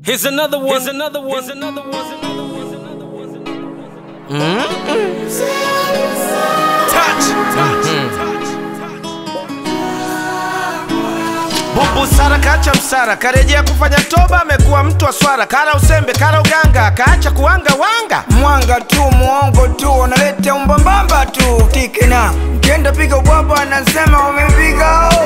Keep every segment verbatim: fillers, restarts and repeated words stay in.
Here's another one. Here's another one. Here's another one. Here's another one. Here's another one. Here's another one. Mm-hmm. Touch. Touch. Touch. Busara kacha msara, karejea kufanya toba, amekuwa mtu wa swara. Kala usembe, kala uganga, kaacha kuanga wanga. Mwanga tu, muongo tu, unaleta umbambamba tu. Tikena, mkienda piga ubwabwa anasema umepiga o.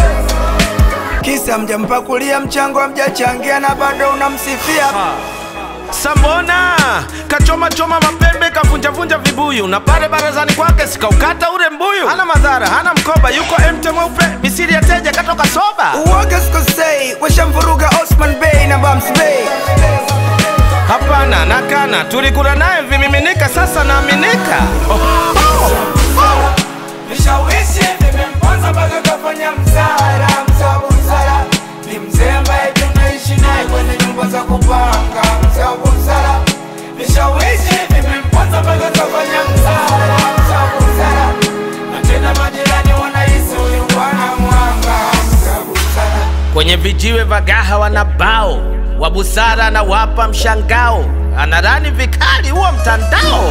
Kisa mjampakulia mchango mjachangia na bado unamsifia. Sambona kachoma choma mapembe, kavunja vunja vibuyu, na pale barazani kwake sikaukata ule mbuyu. Hana madhara, hana mkoba, yuko empty mweupe, misiri ya teja katoka soba. Uwaga sikosei, washamvuruga Osman Bey na Bams Bey. Hapana, nakana, tulikula naye vimiminika, sasa naaminika. Oh. Oh. Nishawishi, nimemponza mpaka kafanya msara. Mzee wa Busara ni mzee ambaye tunaishi naye kwenye nyumba za kupanga. Mzee wa Busara nishawishi, nimemponza mpaka kafanya msara. Mzee wa Busara na tena majirani wanahisi huyu bwana mwanga. Mzee wa Busara kwenye vijiwe vagaha wanabao, wa Busara na wapa mshangao, anarani vikali huo mtandao.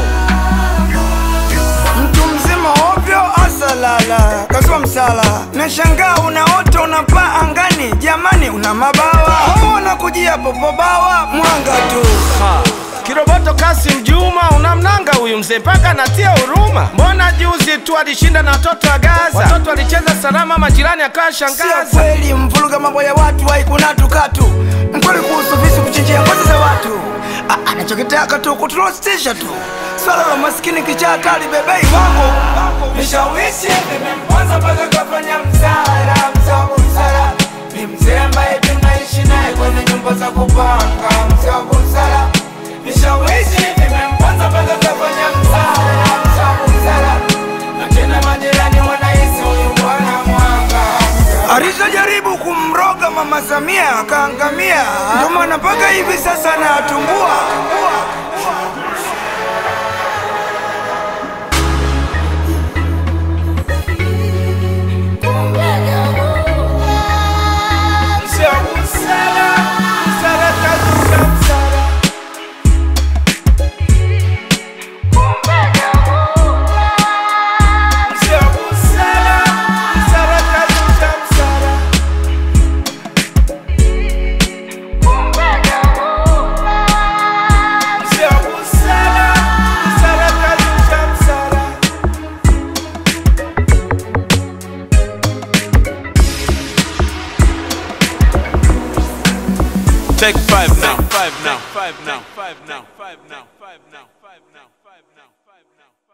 Mtu mzima ovyo asalala, kaswa msala. Nashangaa unaota unapaa angani, jamani una mabawa. Hao wanakujia popobawa, mwanga tu. Ha. Kiroboto Kassim Juma, unamnanga huyu mzee paka natia huruma. Mbona juzi tu alishinda na watoto wa Gaza, watoto walicheza salama, majirani akawa shangaza. Sio kweli mvuluga mambo ya watu haikuna tukatu. Mkweli kuhusu visu kuchinjia ngozi za watu. Anachokitaka tu kutrostisha tu. Swala la maskini kichaa kali bebei wangu. Nishawishi, nimemponza mpaka kafanya msara. Mzee wa Busara ni mzee ambaye tunaishi naye kwenye nyumba za kupanga. Mzee wa Busara nishawishi, nimemponza mpaka kafanya msara. Mzee wa Busara na tena majirani wanahisi huyu bwana mwanga. Alizojaribu kumroga Mama Samia akaangamia, ndio maana mpaka hivi sasa anatumbua. Take five now, five now, five now, five now, five now, five now, five now, five now, five now.